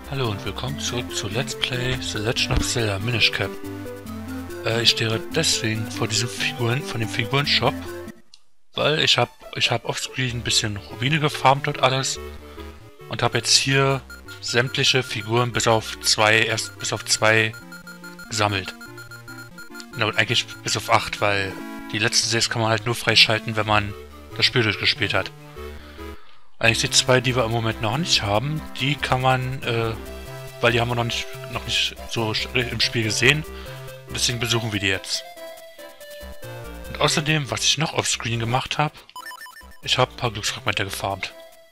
Hallo und willkommen zurück zu Let's Play The Legend of Zelda Minish Cap. Ich stehe deswegen vor diesen Figuren, von dem Figurenshop, weil ich hab offscreen ein bisschen Rubine gefarmt und alles und habe jetzt hier sämtliche Figuren bis auf zwei gesammelt. Und eigentlich bis auf 8, weil die letzten 6 kann man halt nur freischalten, wenn man das Spiel durchgespielt hat. Eigentlich die 2, die wir im Moment noch nicht haben, die kann man, weil die haben wir noch nicht so im Spiel gesehen. Und deswegen besuchen wir die jetzt. Und außerdem, was ich noch offscreen gemacht habe, ich habe ein paar Glücksfragmente gefarmt.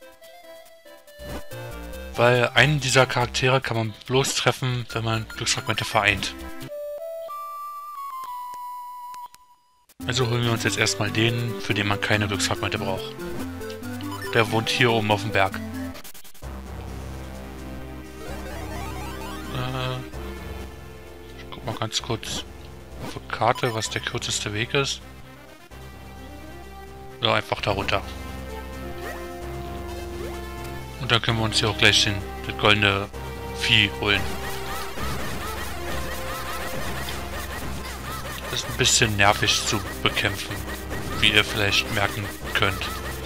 Weil einen dieser Charaktere kann man bloß treffen, wenn man Glücksfragmente vereint. Also holen wir uns jetzt erstmal den, für den man keine Glücksfragmente braucht. Der wohnt hier oben auf dem Berg. Ich guck mal ganz kurz auf der Karte, was der kürzeste Weg ist. Ja, einfach da runter. Und dann können wir uns hier auch gleich das goldene Vieh holen. Das ist ein bisschen nervig zu bekämpfen, wie ihr vielleicht merken könnt.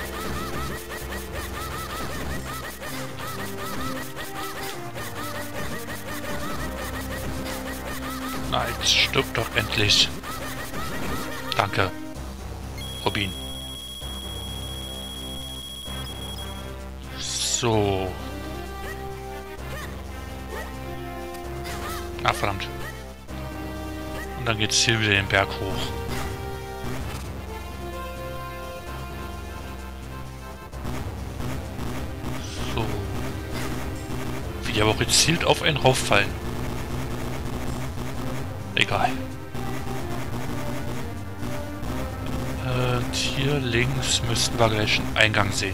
Na, jetzt stirb doch endlich. Danke, Robin. So. Ah, verdammt. Und dann geht's hier wieder den Berg hoch. So. Wie die aber auch gezielt auf einen rauffallen. Egal. Und hier links müssten wir gleich einen Eingang sehen.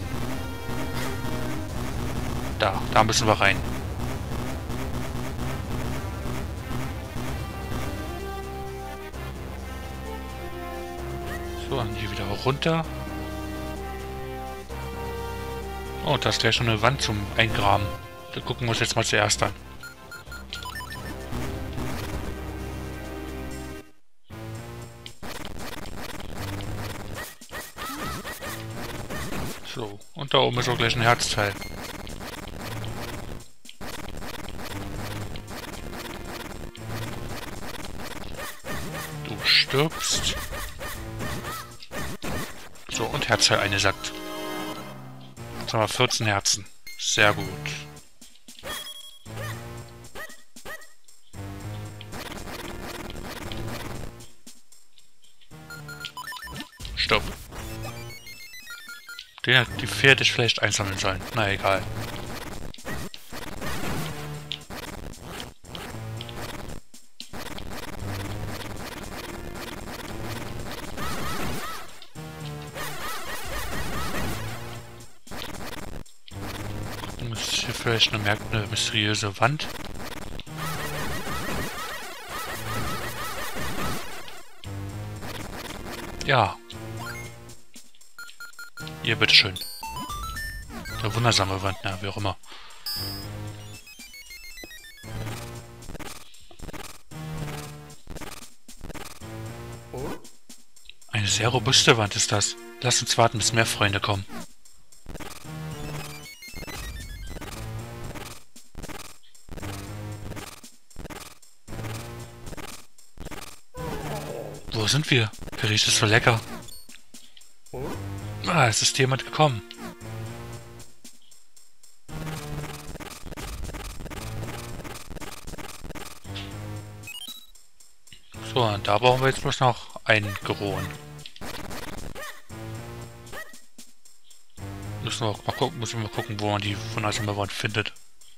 Da müssen wir rein. So, dann hier wieder runter. Oh, und da ist gleich schon eine Wand zum Eingraben. Da gucken wir uns jetzt mal zuerst an. So, und da oben ist auch gleich ein Herzteil. Du stirbst. So, und Herzteil eingesackt. Jetzt haben wir 14 Herzen. Sehr gut. Stopp. Die Pferde ich vielleicht einsammeln sollen. Na egal. Ist hier vielleicht eine mysteriöse Wand? Ja. Hier, bitteschön. Der wundersame Wand, na, wie auch immer. Eine sehr robuste Wand ist das. Lass uns warten, bis mehr Freunde kommen. Wo sind wir? Der riecht es so lecker. Ah, es ist jemand gekommen. So, und da brauchen wir jetzt bloß noch einen Gerohen. Müssen wir mal gucken, wo man die wundersame Wand findet.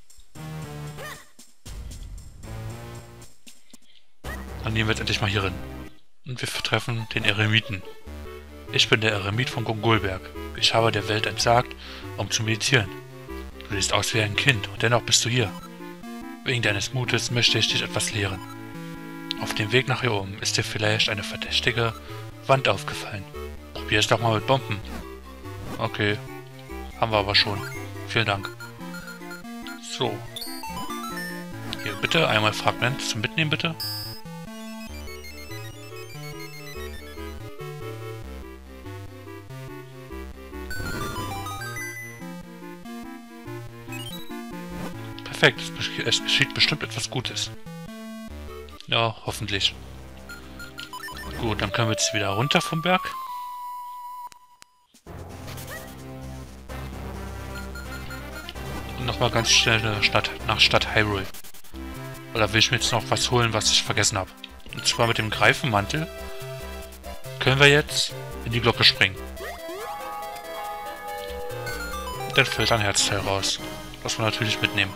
Dann nehmen wir jetzt endlich mal hier rein. Und wir treffen den Eremiten. Ich bin der Eremit von Gongolberg. Ich habe der Welt entsagt, um zu meditieren. Du siehst aus wie ein Kind und dennoch bist du hier. Wegen deines Mutes möchte ich dich etwas lehren. Auf dem Weg nach hier oben ist dir vielleicht eine verdächtige Wand aufgefallen. Probier es doch mal mit Bomben. Okay, haben wir aber schon. Vielen Dank. So. Hier, bitte, einmal Fragment zum Mitnehmen, bitte. Perfekt, es geschieht bestimmt etwas Gutes. Ja, hoffentlich. Gut, dann können wir jetzt wieder runter vom Berg. Und nochmal ganz schnell nach Stadt Hyrule. Weil da will ich mir jetzt noch was holen, was ich vergessen habe. Und zwar mit dem Greifenmantel können wir jetzt in die Glocke springen. Und dann fällt ein Herzteil raus. Das wir natürlich mitnehmen.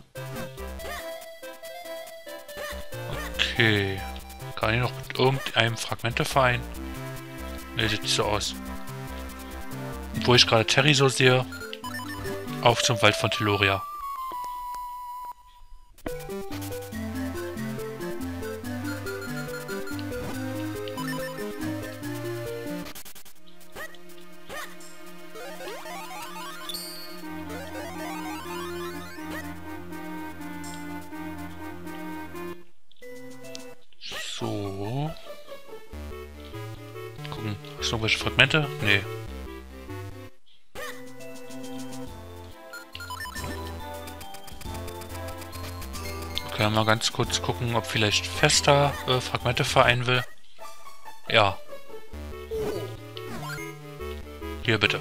Okay. Kann ich noch mit irgendeinem Fragmenteverein? Ne, sieht nicht so aus. Wo ich gerade Terry so sehe, auf zum Wald von Teloria. So. Gucken. Hast du irgendwelche Fragmente? Nee. Okay, mal ganz kurz gucken, ob vielleicht Fester Fragmente vereinen will. Ja. Hier bitte.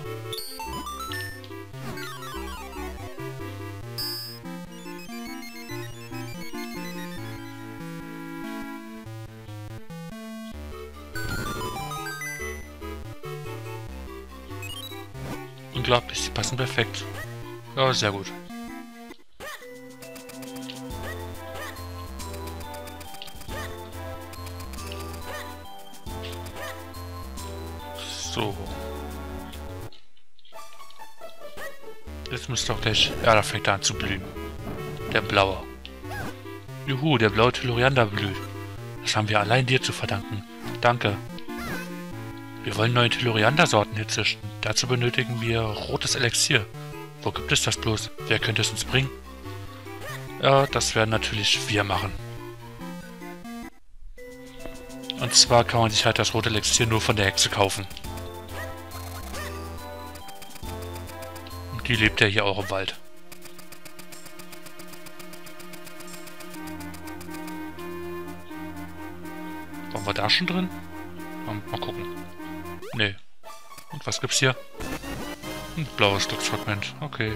Unglaublich, sie passen perfekt. Ja, sehr gut. So. Jetzt müsste auch gleich... Ja, da fängt er an zu blühen. Der blaue. Juhu, der blaue Teloriander blüht. Das haben wir allein dir zu verdanken. Danke. Wir wollen neue Teloriander-Sorten hier züchten. Dazu benötigen wir rotes Elixier. Wo gibt es das bloß? Wer könnte es uns bringen? Ja, das werden natürlich wir machen. Und zwar kann man sich halt das rote Elixier nur von der Hexe kaufen. Und die lebt ja hier auch im Wald. Waren wir da schon drin? Mal gucken. Nee. Und was gibt's hier? Ein blaues Glücksfragment. Okay.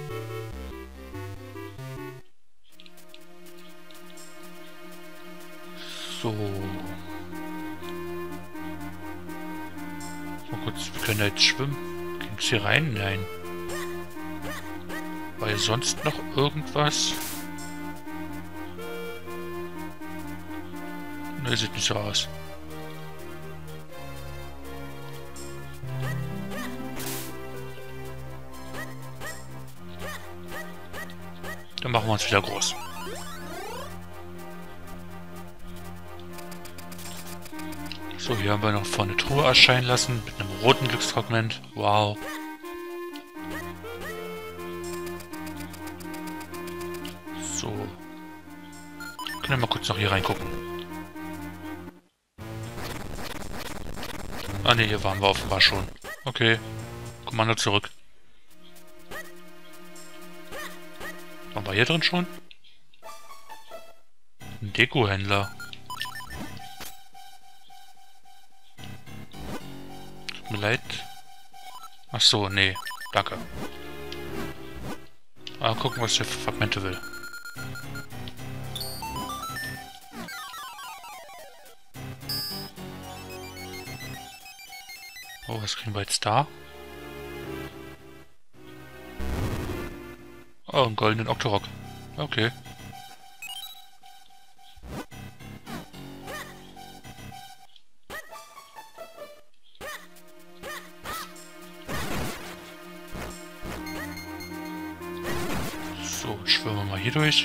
So. Mal kurz, wir können da jetzt schwimmen. Ging's hier rein? Nein. War hier sonst noch irgendwas? Ne, sieht nicht so aus. Dann machen wir uns wieder groß. So, hier haben wir noch vorne eine Truhe erscheinen lassen mit einem roten Glücksfragment. Wow. So. Können wir mal kurz noch hier reingucken. Ah ne, hier waren wir offenbar schon. Okay. Kommando zurück. Waren wir hier drin schon? Ein Deko-Händler. Tut mir leid. Ach so, nee. Danke. Aber gucken, was der für Fragmente will. Oh, was kriegen wir jetzt da? Oh, einen goldenen Octorok. Okay. So, schwimmen wir mal hier durch.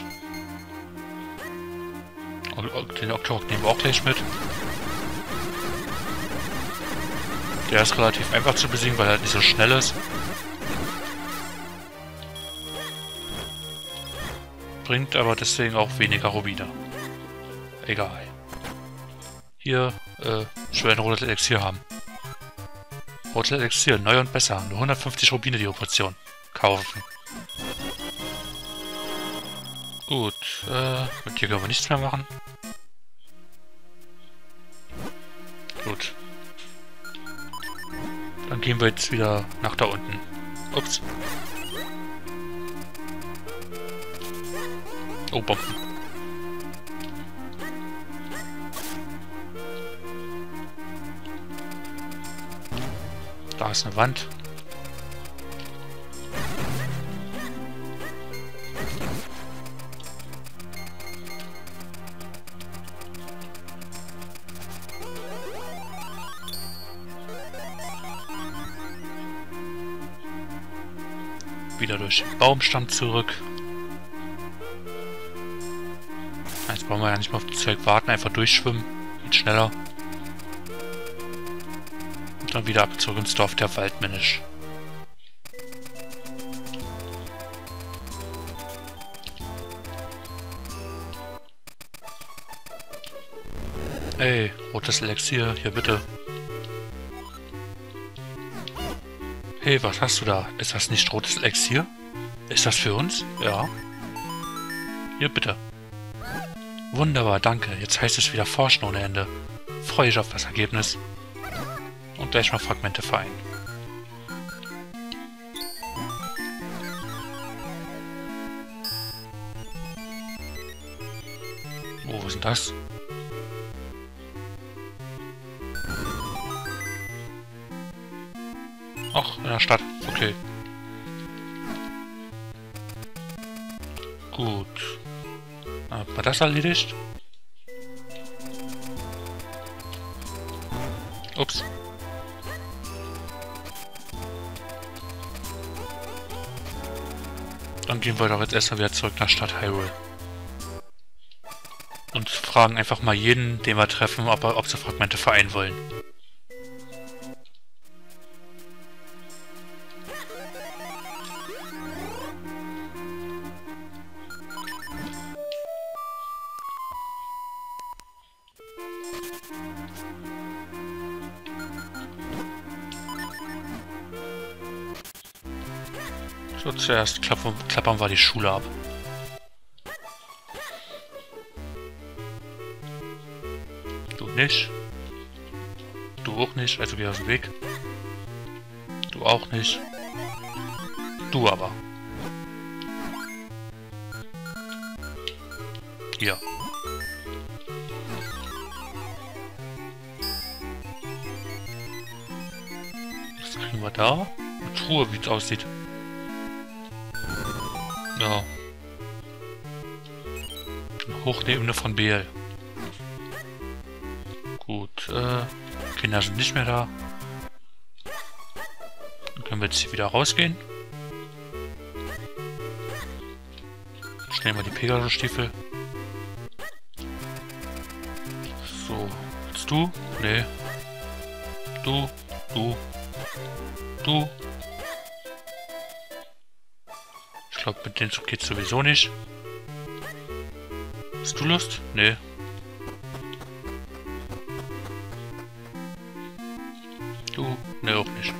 Den Octorok nehmen wir auch gleich mit. Der ist relativ einfach zu besiegen, weil er halt nicht so schnell ist. bringt aber deswegen auch weniger Rubine. Egal. Hier, ich will ein rotes Elixier haben. Rotes Elixier, neu und besser. Nur 150 Rubine die Portion. Kaufen. Gut, mit dir können wir nichts mehr machen. Gut. Dann gehen wir jetzt wieder nach da unten. Ups. Oh, Bomben. Da ist eine Wand. Wieder durch den Baumstamm zurück. Jetzt brauchen wir ja nicht mehr auf das Zeug warten, einfach durchschwimmen. Geht schneller. Und dann wieder ab zurück ins Dorf der Waldmännisch. Ey, rotes Elixier, hier bitte. Hey, was hast du da? Ist das nicht rotes Elixier? Ist das für uns? Ja. Hier, bitte. Wunderbar, danke. Jetzt heißt es wieder Forschen ohne Ende. Freue ich auf das Ergebnis. Und gleich mal Fragmente vereinen. Oh, was ist denn das? Ach, in der Stadt. Okay. Gut. Hat man das erledigt? Ups. Dann gehen wir doch jetzt erstmal wieder zurück nach Stadt Hyrule. Und fragen einfach mal jeden, den wir treffen, ob sie Fragmente vereinen wollen. So, zuerst klappern wir die Schule ab. Du nicht. Du auch nicht, also geh aus dem Weg. Du auch nicht. Du aber. Hier. Was kriegen wir da? Eine Truhe, wie es aussieht. Ja. Eine Hochebene von BL. Gut, Kinder sind nicht mehr da. Dann können wir jetzt hier wieder rausgehen. Schnell mal die Pegasus-Stiefel. So, jetzt du? Nee. Du. Ich glaube, mit dem Zug geht's sowieso nicht. Hast du Lust? Nee. Du? Nee, auch nicht.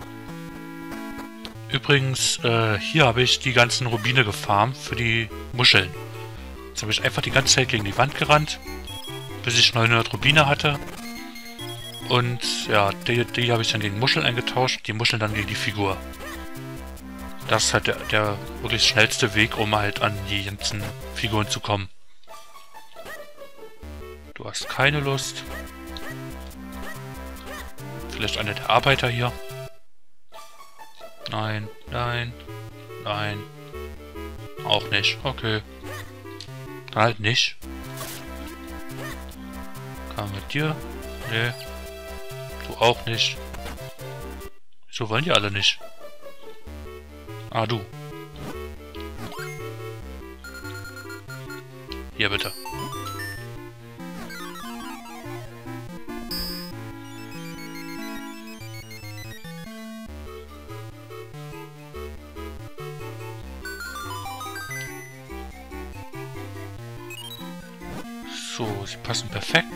Übrigens, hier habe ich die ganzen Rubine gefarmt für die Muscheln. Jetzt habe ich einfach die ganze Zeit gegen die Wand gerannt, bis ich 900 Rubine hatte. Und ja, die habe ich dann gegen Muscheln eingetauscht, die Muscheln dann gegen die Figur. Das ist halt der wirklich schnellste Weg, um halt an die ganzen Figuren zu kommen. Du hast keine Lust. Vielleicht einer der Arbeiter hier. Nein. Auch nicht. Okay. Dann halt nicht. Kann man mit dir? Nee. Du auch nicht. Wieso wollen die alle nicht? Ah, du. Hier bitte. So, sie passen perfekt.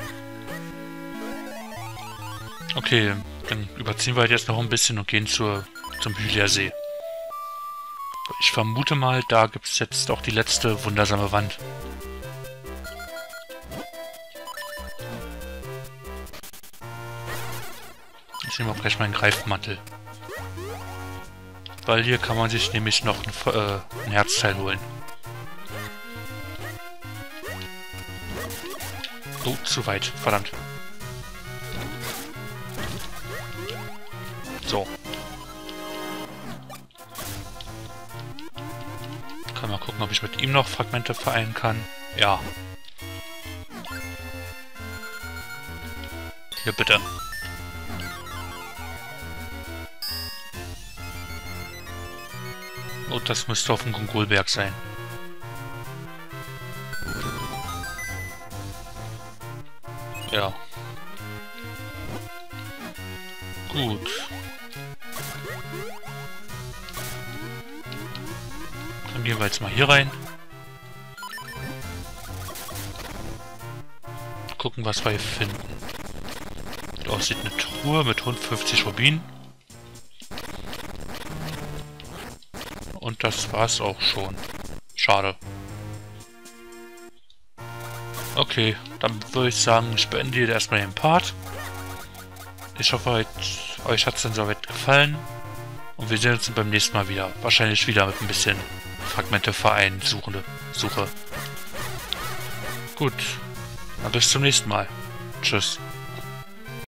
Okay, dann überziehen wir halt jetzt noch ein bisschen und gehen zum Hylia-See. Ich vermute mal, da gibt es jetzt auch die letzte wundersame Wand. Ich nehme auch gleich meinen Greifmantel. Weil hier kann man sich nämlich noch ein Herzteil holen. Oh, zu weit. Verdammt. So. Kann mal gucken, ob ich mit ihm noch Fragmente vereinen kann. Ja. Hier bitte. Oh, das müsste auf dem Gungulberg sein. Ja. Gut. Dann gehen wir jetzt mal hier rein. Gucken, was wir hier finden. Da aussieht eine Truhe mit 150 Rubinen. Und das war's auch schon. Schade. Okay, dann würde ich sagen, ich beende hier erstmal den Part. Ich hoffe, euch hat es dann soweit gefallen. Und wir sehen uns beim nächsten Mal wieder. Wahrscheinlich wieder mit ein bisschen Fragmente vereinen Suche. Gut, dann bis zum nächsten Mal. Tschüss.